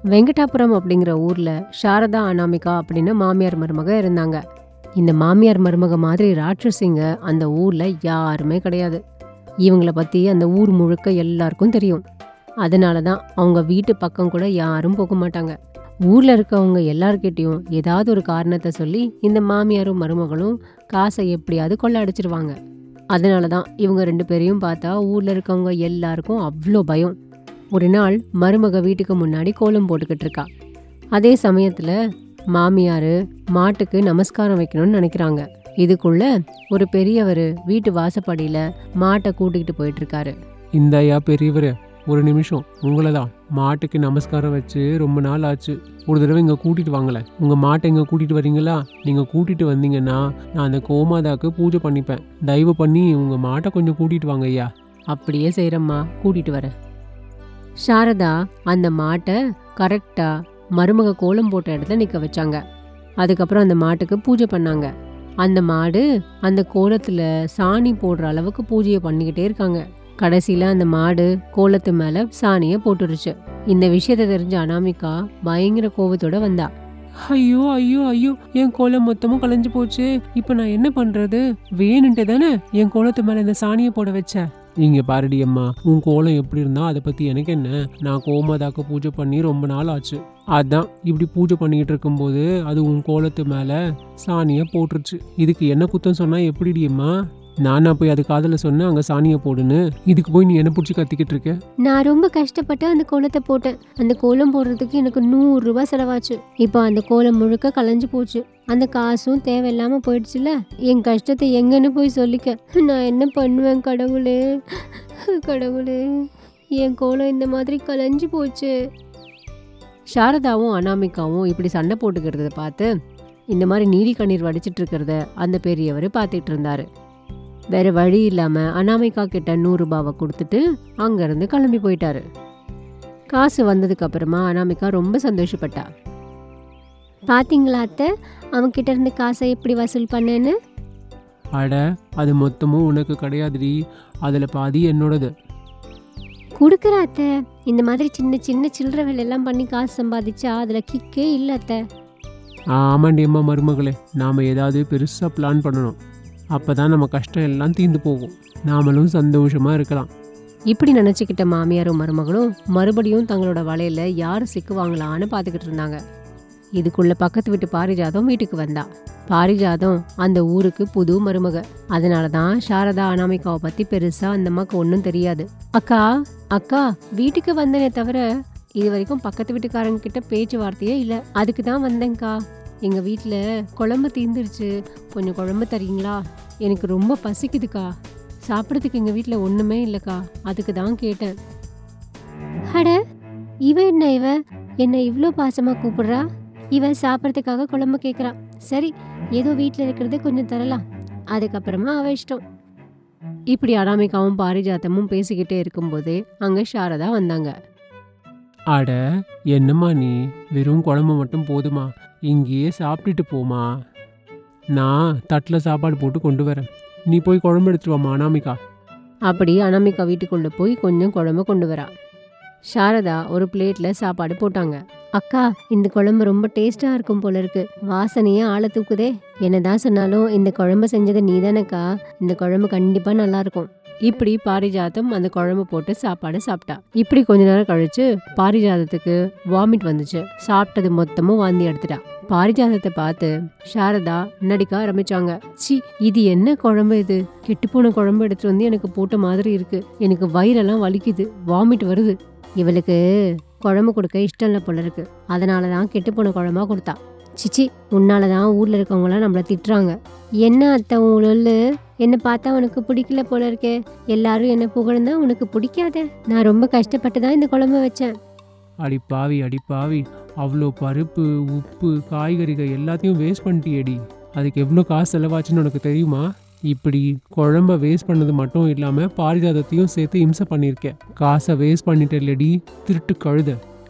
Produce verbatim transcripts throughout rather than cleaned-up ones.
வெங்கடாபுரம் அப்படிங்கிற ஊர்ல சாரதா அனாமிகா அப்படின்னு மாமியார் மருமக இருந்தாங்க. இந்த மாமியார் மருமக மாதிரி ராட்சசிங்க அந்த ஊர்ல யாருமே கிடையாது. இவங்கள பத்தி அந்த ஊர் முழுக்க எல்லாருக்கும் தெரியும். அதனாலதான் அவங்க வீட்டு பக்கம் கூட யாரும் போக மாட்டாங்க. ஊர்ல இருக்கவங்க எல்லார்கிட்டையும் ஏதாவது ஒரு காரணத்தை சொல்லி இந்த மாமியாரும் மருமகளும் காசை எப்படியாவது கொள்ள அடிச்சிருவாங்க. அதனாலதான் இவங்க ரெண்டு பேரையும் பார்த்தா ஊர்ல இருக்கவங்க எல்லாருக்கும் அவ்வளோ பயம். ஒரு நாள் மருமக வீட்டுக்கு முன்னாடி கோலம் போட்டுக்கிட்டு இருக்கா. அதே சமயத்துல மாமியாரு மாட்டுக்கு நமஸ்காரம் வைக்கணும்னு நினைக்கிறாங்க. இதுக்குள்ள ஒரு பெரியவர் வீட்டு வாசப்படியில மாட்டை கூட்டிகிட்டு போயிட்டு இருக்காரு. இந்தாயா பெரியவரு, ஒரு நிமிஷம், உங்களை தான். மாட்டுக்கு நமஸ்காரம் வச்சு ரொம்ப நாள் ஆச்சு. ஒரு தடவை இங்கே கூட்டிட்டு வாங்கல. உங்கள் மாட்டை இங்கே கூட்டிட்டு வரீங்களா? நீங்கள் கூட்டிட்டு வந்தீங்கன்னா நான் அந்த கோமாதாக்கு பூஜை பண்ணிப்பேன். தயவு பண்ணி உங்கள் மாட்டை கொஞ்சம் கூட்டிட்டு வாங்க ஐயா. அப்படியே செய்யறம்மா, கூட்டிட்டு வர. சாரதா அந்த மாட்டை கரெக்டா மருமக கோலம் போட்ட இடத்துல நிக்க வச்சாங்க. அதுக்கப்புறம் அந்த மாட்டுக்கு பூஜை பண்ணாங்க. அந்த மாடு அந்த கோலத்துல சாணி போடுற அளவுக்கு பூஜையை பண்ணிக்கிட்டே இருக்காங்க. கடைசியில அந்த மாடு கோலத்து மேல சாணிய போட்டுருச்சு. இந்த விஷயத்த தெரிஞ்ச அனாமிகா பயங்கர கோபத்தோட வந்தா. ஐயோ ஐயோ ஐயோ, என் கோலம் மொத்தமும் கலைஞ்சு போச்சு. இப்ப நான் என்ன பண்றது? வேணுன்ட்டு தானே என் கோலத்து மேல இந்த சாணியை போட வச்ச. இங்க பாருடி அம்மா, உன் கோலம் எப்படி இருந்தா அதை பத்தி எனக்கு என்ன? நான் கோமாதாக்கு பூஜை பண்ணி ரொம்ப நாள் ஆச்சு. அதான் இப்படி பூஜை பண்ணிக்கிட்டு இருக்கும்போது அது உன் கோலத்து மேல சாணிய போட்டுருச்சு. இதுக்கு என்ன குத்தம் சொன்னா எப்படிடி அம்மா? நானா போய் அது காதல சொன்னேன் அங்க சாணியை போடுன்னு? இதுக்கு போய் நீ என்ன பிடிச்சி கத்திக்கிட்டு இருக்க? நான் ரொம்ப கஷ்டப்பட்டு அந்த கோலத்தை போட்டேன். அந்த கோலம் போடுறதுக்கு எனக்கு நூறு ரூபாய் செலவாச்சு. இப்போ அந்த கோலம் முழுக்க கலைஞ்சு போச்சு. அந்த காசும் தேவையில்லாம போயிடுச்சுல. என் கஷ்டத்தை எங்கன்னு போய் சொல்லிக்க. நான் என்ன பண்ணுவேன் கடவுளே, கடவுளே, என் கோலம் இந்த மாதிரி கலைஞ்சு போச்சு. சாரதாவும் அனாமிகாவும் இப்படி சண்டை போட்டுக்கிறத பார்த்து இந்த மாதிரி நீதி கண்ணீர் வடிச்சிட்டு இருக்கிறத அந்த பெரியவர் பார்த்துட்டு இருந்தாரு. வேற வழி இல்லாம அனாமிகா கிட்ட நூறு ரூபாவை கொடுத்துட்டு அங்கிருந்து கிளம்பி போயிட்டாரு. காசு வந்ததுக்கு அப்புறமா அனாமிகா ரொம்ப சந்தோஷப்பட்டா. பாத்தீங்களா அத்தை, அவன் கிட்ட இருந்து காசை எப்படி வசூல் பண்ணேன்னு? அட, அது மொத்தமும் உனக்கு கிடையாதுடி, அதுல பாதி என்னோடது. கொடுக்குற அத்தை, இந்த மாதிரி சின்ன சின்ன சில்லற வேலை எல்லாம் பண்ணி காசு சம்பாதிச்சா அதுல கிக்கே இல்ல அத்தை. ஆமாண்டி அம்மா மருமகளே, நாம ஏதாவது பெருசா பிளான் பண்ணணும். அப்பதான் நம்ம கஷ்டம் எல்லாம் தீர்ந்து போகும். நாமளும் சந்தோஷமா இருக்கலாம். இப்படி நினைச்சுக்கிட்ட மாமியாரும் மருமகளும் மறுபடியும் தங்களோட வலையில யாரு சிக்குவாங்களான்னு பாத்துக்கிட்டு இருந்தாங்க. இதுக்குள்ள பக்கத்து வீட்டு பாரிஜாதம் வீட்டுக்கு வந்தா. பாரிஜாதம் அந்த ஊருக்கு புது மருமக. அதனாலதான் சாரதா அனாமிகாவை பத்தி பெருசா அந்த அம்மாக்கு ஒன்னும் தெரியாது. அக்கா அக்கா வீட்டுக்கு வந்தனே தவிர இது வரைக்கும் பக்கத்து வீட்டுக்காரங்க கிட்ட பேச்சுவார்த்தையே இல்ல. அதுக்கு தான் வந்தேங்க்கா. எங்க வீட்டுல குழம்பு தீந்துருச்சு, கொஞ்சம் குழம்பு தரீங்களா? எனக்கு ரொம்ப பசிக்குதுக்கா. சாப்பிட்றதுக்கு எங்க வீட்டுல ஒண்ணுமே இல்லக்கா, அதுக்கு தான் கேட்டேன். அட, இவ என்ன இவ என்ன இவ்ளோ பாசமா கூப்பிடுறா? இவ சாப்பிட்றதுக்காக குழம்பு கேக்குறா. சரி, ஏதோ வீட்டுல இருக்கிறது கொஞ்சம் தரலாம், அதுக்கப்புறமா அவ இஷ்டம். இப்படி அனாமிகாவும் பாரிஜாத்தமும் பேசிக்கிட்டே இருக்கும்போதே அங்க சாரதா வந்தாங்க. அட, என்னம்மா நீ, வெறும் குழம்பு மட்டும் போதுமா? இங்கேயே சாப்பிட்டுட்டு போமா. நான் தட்டில் சாப்பாடு போட்டு கொண்டு வரேன். நீ போய் குழம்பு எடுத்துட்டு வாமா அனாமிகா. அப்படி அனாமிகா வீட்டுக்குள்ள போய் கொஞ்சம் குழம்பு கொண்டு வரா. சாரதா ஒரு பிளேட்ல சாப்பாடு போட்டாங்க. அக்கா, இந்த குழம்பு ரொம்ப டேஸ்டா இருக்கும் போல இருக்கு, வாசனையே ஆள தூக்குதே. என்னதான் சொன்னாலும் இந்த குழம்பு செஞ்சது நீதானக்கா, இந்த குழம்பு கண்டிப்பா நல்லா இருக்கும். இப்படி பாரிஜாதம் அந்த குழம்பு போட்டு சாப்பாடு சாப்பிட்டா. இப்படி கொஞ்ச நேரம் கழிச்சு பாரிஜாதத்துக்கு வாமிட் வந்துச்சு. சாப்பிட்டது மொத்தமும் வாந்தி எடுத்துட்டா. பாரிஜாதத்தை பார்த்து சாரதா நடிக்க ஆரம்பிச்சாங்க. சி, இது என்ன குழம்பு? இது கெட்டு போன குழம்பு எடுத்துட்டு வந்து எனக்கு போட்ட மாதிரி இருக்கு. எனக்கு வயிறெல்லாம் வலிக்குது, வாமிட் வருது. இவளுக்கு குழம்பு கொடுக்க இஷ்டம் இல்லை போல இருக்கு, அதனாலதான் கெட்டு போன குழம்பா கொடுத்தா. சிச்சி, உன்னாலதான் ஊர்ல இருக்கவங்களாம் நம்மள திட்டுறாங்க. என்ன அத்தை உள்ள என்னை பார்த்தா உனக்கு பிடிக்கல போல இருக்கே. எல்லாரும் என்ன புகழ்ந்தா உனக்கு பிடிக்காத. நான் ரொம்ப கஷ்டப்பட்டு தான் இந்த குழம்பு வச்சேன். அடிப்பாவி அடிப்பாவி, அவ்வளோ பருப்பு உப்பு காய்கறிகள் எல்லாத்தையும் வேஸ்ட் பண்ணிட்டியேடி. அதுக்கு எவ்வளோ காசு செலவாச்சுன்னு உனக்கு தெரியுமா? இப்படி குழம்ப வேஸ்ட் பண்ணது மட்டும் இல்லாமல் பாரிஜாதத்தையும் சேர்த்து இம்சை பண்ணியிருக்கேன். காசை வேஸ்ட் பண்ணிட்டு இல்லடி, திருட்டு கழுத.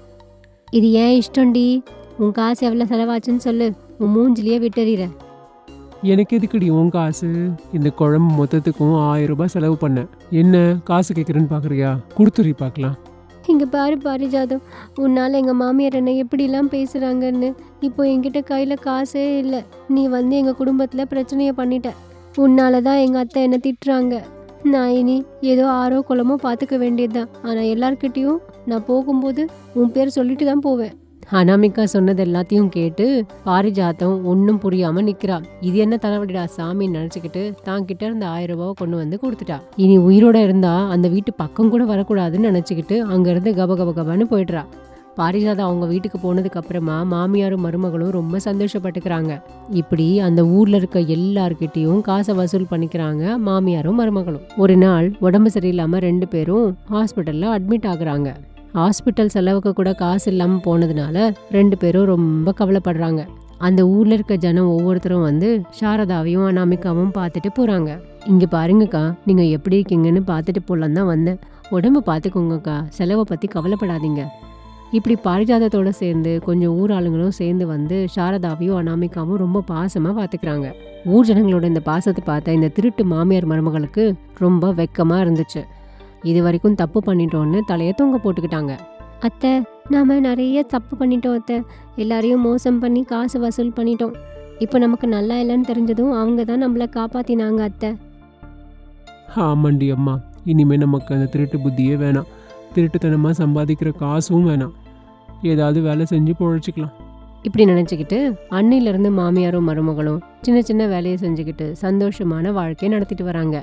இது ஏன் இஷ்டம்டி? உன் காசு எவ்வளோ செலவாச்சுன்னு சொல்லு, உன் மூஞ்சிலேயே விட்டுறீர. எனக்கு எதுக்குடி உன் காசு? இந்த குழம்பு மொத்தத்துக்கும் ஆயிரம் ரூபாய் செலவு பண்ணேன். என்ன காசு கேட்குறேன்னு பார்க்குறியா? கொடுத்துரி பார்க்கலாம். இங்க பாரு பாரிஜாதம், உன்னால எங்க மாமியார் என்ன எப்படிலாம் பேசுறாங்கன்னு. இப்போ என்கிட்ட கையில காசே இல்லை. நீ வந்து எங்க குடும்பத்துல பிரச்சனைய பண்ணிட்ட. உன்னால தான் எங்க அத்தை என்ன திட்டுறாங்க. நான் இனி ஏதோ ஆரோ குளமோ பார்த்துக்க வேண்டியதுதான். ஆனா எல்லார்கிட்டயும் நான் போகும்போது உன் பேர் சொல்லிட்டு தான் போவேன். அனாமிகா சொன்னது எல்லாத்தையும் கேட்டு பாரிஜாத்தம் ஒன்றும் புரியாம நிக்கிறா. இது என்ன தலைவலிடா சாமின்னு நினைச்சுக்கிட்டு தான் கிட்ட இருந்த ஆயிரம் ரூபாவை கொண்டு வந்து கொடுத்துட்டா. இனி உயிரோட இருந்தா அந்த வீட்டு பக்கம் கூட வரக்கூடாதுன்னு நினைச்சுக்கிட்டு அங்க இருந்து கப கப கபன்னு போயிடுறா. பாரிஜாதம் அவங்க வீட்டுக்கு போனதுக்கு அப்புறமா மாமியாரும் மருமகளும் ரொம்ப சந்தோஷப்பட்டுக்கிறாங்க. இப்படி அந்த ஊர்ல இருக்க எல்லார்கிட்டையும் காசை வசூல் பண்ணிக்கிறாங்க மாமியாரும் மருமகளும். ஒரு நாள் உடம்பு சரியில்லாம ரெண்டு பேரும் ஹாஸ்பிட்டல்ல அட்மிட் ஆகுறாங்க. ஹாஸ்பிட்டல் செலவுக்கு கூட காசு இல்லாமல் போனதுனால ரெண்டு பேரும் ரொம்ப கவலைப்படுறாங்க. அந்த ஊர்ல இருக்க ஜனம் ஒவ்வொருத்தரும் வந்து சாரதாவையும் அனாமிகாவும் பார்த்துட்டு போறாங்க. இங்க பாருங்கக்கா, நீங்க எப்படி இருக்கீங்கன்னு பார்த்துட்டு போலாம் தான் வந்தேன். உடம்பு பார்த்துக்கோங்கக்கா, செலவை பத்தி கவலைப்படாதீங்க. இப்படி பாரிஜாதத்தோட சேர்ந்து கொஞ்சம் ஊர் ஆளுங்களும் சேர்ந்து வந்து சாரதாவையும் அனாமிகாவும் ரொம்ப பாசமா பார்த்துக்கிறாங்க. ஊர் ஜனங்களோட இந்த பாசத்தை பார்த்த இந்த திருட்டு மாமியார் மருமகளுக்கு ரொம்ப வெக்கமா இருந்துச்சு. இது வரைக்கும் தப்பு பண்ணிட்டோன்னு தலையை தொங்க போட்டுக்கிட்டாங்க. அத்தை, நாம நிறைய தப்பு பண்ணிட்டோம் அத்தை. எல்லாரையும் மோசம் பண்ணி காசு வசூல் பண்ணிட்டோம். இப்போ நமக்கு நல்லா இல்லைன்னு தெரிஞ்சதும் அவங்க தான் நம்மளை காப்பாத்தினாங்க அத்தை. ஆமாண்டி அம்மா, இனிமே நமக்கு அந்த திருட்டு புத்தியே வேணாம். திருட்டுத்தனமா சம்பாதிக்கிற காசும் வேணாம். ஏதாவது வேலை செஞ்சு பொழைச்சிக்கலாம். இப்படி நினச்சிக்கிட்டு அன்னையிலேருந்து மாமியாரும் மருமகளும் சின்ன சின்ன வேலையை செஞ்சுக்கிட்டு சந்தோஷமான வாழ்க்கையை நடத்திட்டு வராங்க.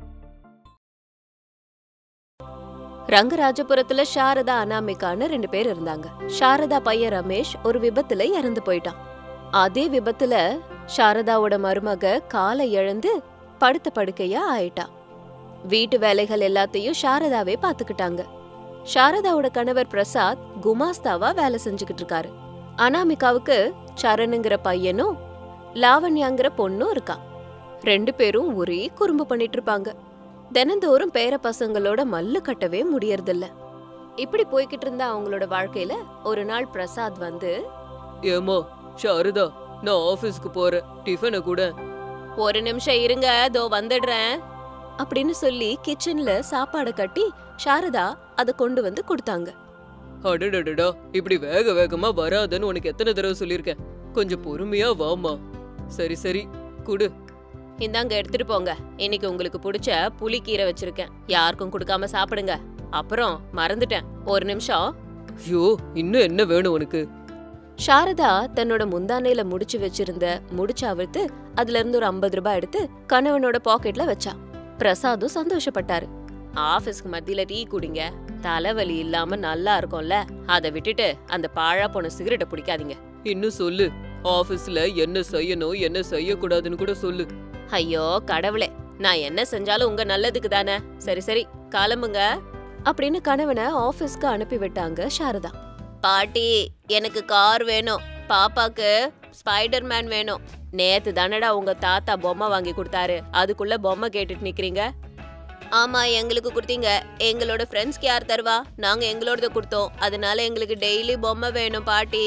ரங்கராஜபுரத்துல சாரதா அனாமிகான்னு ரெண்டு பேர் இருந்தாங்க. சாரதா பையன் ரமேஷ் ஒரு விபத்துல இறந்து போயிட்டான். அதே விபத்துல சாரதாவோட மருமக காலை இழந்து படுத்த படுக்கையா ஆயிட்டா. வீட்டு வேலைகள் எல்லாத்தையும் சாரதாவே பாத்துக்கிட்டாங்க. சாரதாவோட கணவர் பிரசாத் குமாஸ்தாவா வேலை செஞ்சுக்கிட்டு இருக்காரு. அனாமிகாவுக்கு சரணுங்கிற பையனும் லாவண்யாங்கிற பொண்ணும் இருக்கா. ரெண்டு பேரும் ஒரே குறும்பு பண்ணிட்டு இருப்பாங்க. தினந்தோறும் பேர பசங்களோட மல்லு கட்டவே முடியறதில்ல. இப்படி போய்கிட்டு இருந்தா அவங்களோட வாழ்க்கையில ஒரு நாள் பிரசாத் வந்து, ஏமா சாரதா, நான் ஆபீஸ்க்கு போறேன், டிஃபனை கூட. ஒரு நிமிஷம் இருங்க, தோ வந்துடுறேன் அப்படின்னு சொல்லி கிச்சன்ல சாப்பாடு கட்டி சாரதா அதை கொண்டு வந்து கொடுத்தாங்க. அடடடடா, இப்படி வேக வேகமா வராதன்னு உனக்கு எத்தனை தடவை சொல்லிருக்கேன். கொஞ்சம் பொறுமையா வாமா. சரி சரி குடு. இந்தாங்க எடுத்துட்டு போங்க. இன்னைக்கு உங்களுக்கு பிடிச்ச புளிக்கீரை வச்சிருக்கேன், யாருக்கும் கொடுக்காம சாப்பிடுங்க. அப்புறம் மறந்துட்டேன், ஒரு நிமிஷம். ஐயோ, இன்னும் என்ன வேணும் உனக்கு? சாரதா தன்னோட முந்தானையில முடிச்சு வச்சிருந்த முடிச்சு அவிழ்த்து அதுல இருந்து ஒரு ஐம்பது ரூபாய் எடுத்து கணவனோட பாக்கெட்ல வச்சா. பிரசாதும் சந்தோஷப்பட்டாரு. ஆபீஸ்க்கு மத்தியில டீ குடிங்க, தலைவலி இல்லாம நல்லா இருக்கும்ல. அதை விட்டுட்டு அந்த பாழா போன சிகரெட்டை பிடிக்காதீங்க. இன்னும் சொல்லு, ஆபீஸ்ல என்ன செய்யணும் என்ன செய்யக்கூடாதுன்னு கூட சொல்லு. ஐயோ கடவுளே, நான் என்ன செஞ்சாலும் உங்க நல்லதுக்கு தானே. சரி சரி கிளம்புங்க அப்படின்னு கணவனை ஆபீஸ்க்கு அனுப்பி விட்டாங்க சாரதா. பாட்டி, எனக்கு கார் வேணும், பாப்பாக்கு ஸ்பைடர் மேன் வேணும். நேத்து தானடா உங்க தாத்தா பொம்மை வாங்கி கொடுத்தாரு, அதுக்குள்ள பொம்மை கேட்டுட்டு நிக்கிறீங்க. ஆமா, எங்களுக்கு கொடுத்தீங்க. எங்களோட ஃப்ரெண்ட்ஸ்க்கு யார் தருவா? நாங்க எங்களோடத கொடுத்தோம், அதனால எங்களுக்கு டெய்லி பொம்மை வேணும் பாட்டி.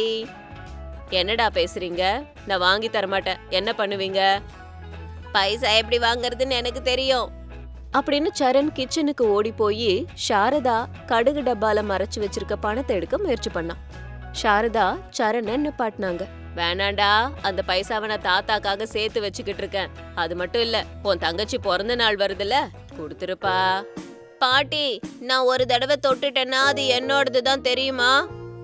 என்னடா பேசுறீங்க? நான் வாங்கி தரமாட்டேன், என்ன பண்ணுவீங்க? பைசா எப்படி வாங்கறதுன்னு எனக்கு தெரியும் அப்படின்னு சரண் கிச்சனுக்கு ஓடி போய் சாரதா கடுகு டப்பால மறைச்சு வச்சிருக்க பணத்தை எடுக்க முயற்சி பண்ணான். சாரதா சரண நிப்பாட்டினாங்க. வேணாண்டா, அந்த பைசாவை நான் தாத்தாக்காக சேர்த்து வச்சுக்கிட்டு இருக்கேன். அது மட்டும் இல்ல, உன் தங்கச்சி பிறந்த நாள் வருதுல்ல, கொடுத்துருப்பா. பாட்டி, நான் ஒரு தடவை தொட்டுட்டேன்னா அது என்னோடதுதான் தெரியுமா?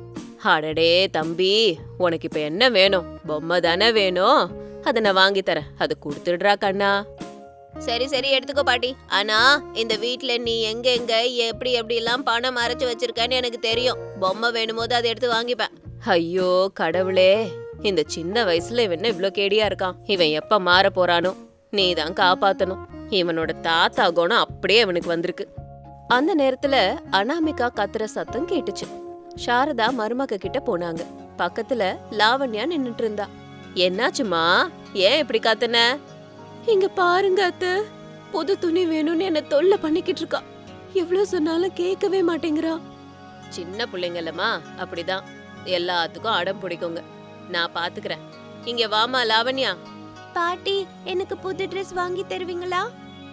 அடடே தம்பி, உனக்கு இப்ப என்ன வேணும்? பொம்மை தானே வேணும், அதை நான் வாங்கி தரேன், அது கொடுத்துடுறா கண்ணா. சரி சரி எடுத்துக்கோ பாட்டி. ஆனா இந்த வீட்டுல நீ எங்க எங்க எப்படி எப்படி எல்லாம் பணம் மறைச்சு வச்சிருக்கன்னு எனக்கு தெரியும். பொம்மை வேணும் போது அதை எடுத்து வாங்கிப்பேன். ஐயோ கடவுளே, இந்த சின்ன வயசுல இவன் இவ்வளவு கேடியா இருக்கான். இவன் எப்ப மாற போறானோ? நீ தான் காப்பாத்தணும். இவனோட தாத்தா குணம் அப்படியே இவனுக்கு வந்திருக்கு. அந்த நேரத்துல அனாமிகா கத்துற சத்தம் கேட்டுச்சு. சாரதா மருமக கிட்ட போனாங்க. பக்கத்துல லாவண்யா நின்னுட்டு இருந்தா. என்னாச்சுமா, ஏன் இப்படி கத்துன? இங்க பாருங்க அத்தை, புது துணி வேணும்னு என்ன தொல்லை பண்ணிக்கிட்டு இருக்கா. எவ்வளவு சொன்னாலும் கேட்கவே மாட்டேங்கிறா. சின்ன பிள்ளைங்கல்லமா, அப்படிதான் எல்லாத்துக்கும் அடம் பிடிக்குங்க. நான் பாத்துக்கிறேன். இங்க வாமா லாவண்யா. பாட்டி, எனக்கு புது ட்ரெஸ் வாங்கி தருவீங்களா?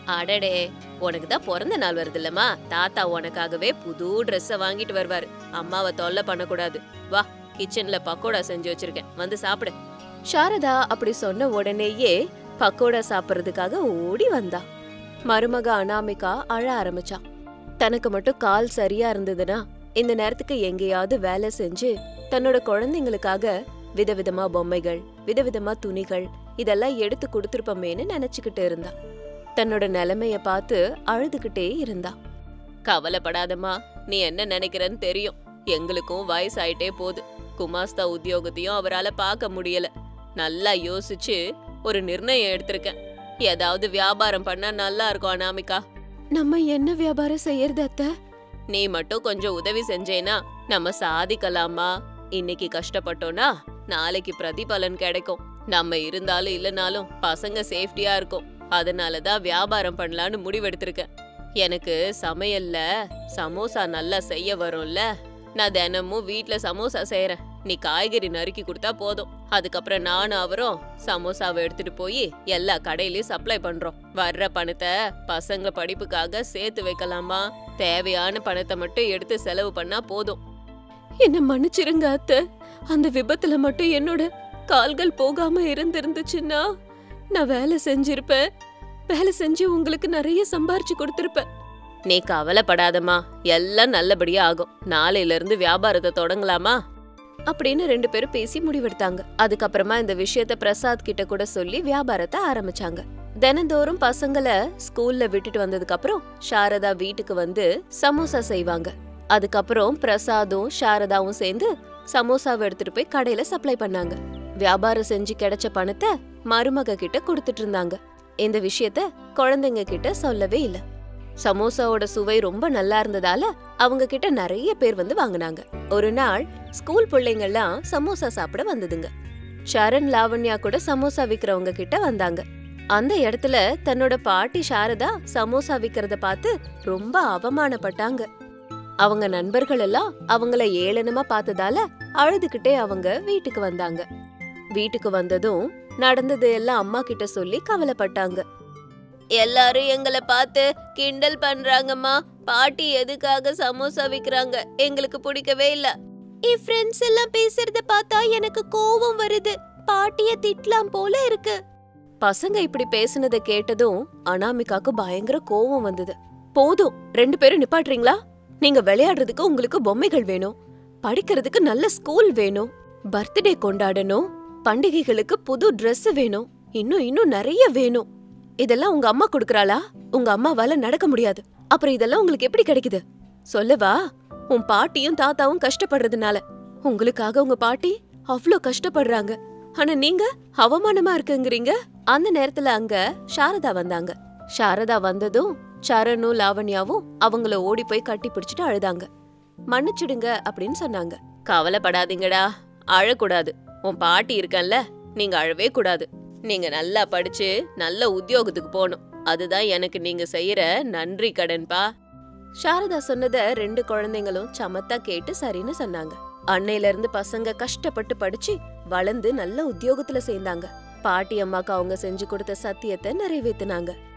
அடடே, உனக்கு தான் பிறந்த நாள் வருது இல்லம்மா, தாத்தா உனக்காகவே புது ட்ரெஸ்ஸ வாங்கிட்டு வருவாரு. அம்மாவை தொல்லை பண்ணக்கூடாது. வா, கிச்சன்ல பக்கோடா செஞ்சு வச்சிருக்கேன், வந்து சாப்பிடு. சாரதா அப்படி சொன்ன உடனேயே பக்கோடா சாப்பிடுறதுக்காக ஓடி வந்தா. மருமக அனாமிகா அழ ஆரம்பிச்சான். தனக்கு மட்டும் கால் சரியா இருந்ததுன்னா இந்த நேரத்துக்கு எங்கேயாவது வேலை செஞ்சு தன்னோட குழந்தைங்களுக்காக விதவிதமா பொம்மைகள், விதவிதமா துணிகள் இதெல்லாம் எடுத்து கொடுத்துருப்பமேன்னு நினைச்சுக்கிட்டு இருந்தா. தன்னோட நிலைமைய பார்த்து அழுதுகிட்டே இருந்தா. கவலைப்படாதம்மா, நீ என்ன நினைக்கிறன்னு தெரியும். எங்களுக்கும் வயசாயிட்டே போகுது. குமாஸ்தா உத்தியோகத்தையும் அவரால பார்க்க முடியல. நல்லா யோசிச்சு ஒரு நிர்ணயம் எடுத்திருக்கேன். ஏதாவது வியாபாரம் பண்ணா நல்லா இருக்கும் அனாமிகா. நம்ம என்ன வியாபாரம் செய்யறது அத்தை? நீ மட்டும் கொஞ்சம் உதவி செஞ்சேனா நம்ம சாதிக்கலாமா? இன்னைக்கு கஷ்டப்பட்டோம்னா நாளைக்கு பிரதிபலன் கிடைக்கும். நம்ம இருந்தாலும் இல்லனாலும் பசங்க சேஃப்டியா இருக்கும். அதனாலதான் வியாபாரம் பண்ணலான்னு முடிவெடுத்திருக்கேன். எனக்கு சமையல்ல சமோசா நல்லா செய்ய வரும்ல. நான் தினமும் வீட்ல சமோசா செய்யறேன். நீ காய்கறி நறுக்கி கொடுத்தா போதும். அதுக்கப்புறம் நானும் அவரும் சமோசாவை எடுத்துட்டு போய் எல்லா கடையிலயும் சப்ளை பண்றோம். வர்ற பணத்தை பசங்க படிப்புக்காக சேர்த்து வைக்கலாமா? தேவையான பணத்தை மட்டும் எடுத்து செலவு பண்ணா போதும். என்ன மன்னிச்சிருங்க அத்தை. அந்த விபத்துல மட்டும் என்னோட கால்கள் போகாம இருந்திருந்துச்சுன்னா நான் வேலை செஞ்சிருப்பேன். வேலை செஞ்சு உங்களுக்கு நிறைய சம்பாரிச்சு கொடுத்திருப்பேன். நீ கவலைப்படாதம்மா, எல்லாம் நல்லபடியா ஆகும். நாளையில இருந்து வியாபாரத்தை தொடங்கலாமா அப்படின்னு ரெண்டு பேரும் பேசி முடிவெடுத்தாங்க. அதுக்கப்புறமா இந்த விஷயத்த பிரசாத் கிட்ட கூட சொல்லி வியாபாரத்தை ஆரம்பிச்சாங்க. தினந்தோறும் பசங்களை ஸ்கூல்ல விட்டுட்டு வந்ததுக்கு அப்புறம் சாரதா வீட்டுக்கு வந்து சமோசா செய்வாங்க. அதுக்கப்புறம் பிரசாதும் சாரதாவும் சேர்ந்து சமோசாவை எடுத்துட்டு போய் கடையில சப்ளை பண்ணாங்க. வியாபாரம் செஞ்சு கிடைச்ச பணத்தை மருமக கிட்ட கொடுத்துட்டு இருந்தாங்க. இந்த விஷயத்த குழந்தைங்க கிட்ட சொல்லவே இல்ல. சமோசாவோட சுவை ரொம்ப நல்லா இருந்ததால அவங்க கிட்ட நிறைய பேர் வந்து வாங்கினாங்க. ஒரு நாள் ஸ்கூல் பிள்ளைங்கெல்லாம் சமோசா சாப்பிட வந்ததுங்க. சரண், லாவண்யா கூட சமோசா விக்கிறவங்க கிட்ட வந்தாங்க. அந்த இடத்துல தன்னோட பாட்டி சாரதா சமோசா விக்கிறத பார்த்து ரொம்ப அவமானப்பட்டாங்க. அவங்க நண்பர்கள் எல்லாம் அவங்கள ஏளனமா பார்த்ததால அழுதுகிட்டே அவங்க வீட்டுக்கு வந்தாங்க. வீட்டுக்கு வந்ததும் நடந்தது எல்லாம் அம்மா கிட்ட சொல்லி கவலைப்பட்டாங்க. எல்லாரும் எங்களை பார்த்து கிண்டல் பண்றாங்கம்மா. பாட்டி எதுக்காக சமோசா விக்கிறாங்க எங்களுக்கு பிடிக்கவே இல்ல. என் ஃப்ரெண்ட்ஸ் எல்லாம் பேசுறத பார்த்தா எனக்கு கோவம் வருது. பாட்டிய திட்டலாம் போல இருக்கு. பசங்க இப்படி பேசுனதை கேட்டதும் அனாமிகாக்கு பயங்கர கோவம் வந்தது. போதும், ரெண்டு பேரும் நிப்பாட்டுறீங்களா? நீங்க விளையாடுறதுக்கு உங்களுக்கு பொம்மைகள் வேணும், படிக்கிறதுக்கு நல்ல ஸ்கூல் வேணும், பர்த்டே கொண்டாடணும், பண்டிகைகளுக்கு புது ட்ரெஸ் வேணும், இன்னும் இன்னும் நிறைய வேணும். இதெல்லாம் உங்க அம்மா கொடுக்கறாளா? உங்க அம்மாவால நடக்க முடியாது. அப்புறம் இதெல்லாம் உங்களுக்கு எப்படி கிடைக்குது? சொல்லவா? உன் பாட்டியும் தாத்தாவும் கஷ்டப்படுறதுனால. உங்களுக்காக உங்க பாட்டி அவ்ளோ கஷ்டப்படுறாங்க. ஆனா நீங்க அவமானமா இருக்குங்கிறீங்க. அந்த நேரத்துல அங்க சாரதா வந்தாங்க. சாரதா வந்ததும் சரணும் லாவண்யாவும் அவங்கள ஓடி போய் கட்டி பிடிச்சிட்டு அழுதாங்க. மன்னிச்சிடுங்க அப்படின்னு சொன்னாங்க. கவலைப்படாதீங்கடா, அழக்கூடாது. உன் பாட்டி இருக்கன்ல, நீங்க அழவே கூடாது. நீங்க நல்லா படிச்சு நல்ல உத்தியோகத்துக்கு போகணும். அதுதான் எனக்கு நீங்க செய்யற நன்றி கடன்பா. சாரதா சொன்னத ரெண்டு குழந்தைங்களும் சமத்தா கேட்டு சரின்னு சொன்னாங்க. அன்னையில இருந்து பசங்க கஷ்டப்பட்டு படிச்சு வளர்ந்து நல்ல உத்தியோகத்துல சேர்ந்தாங்க. பாட்டி அம்மாக்கு அவங்க செஞ்சு கொடுத்த சத்தியத்தை நிறைவேத்தினாங்க.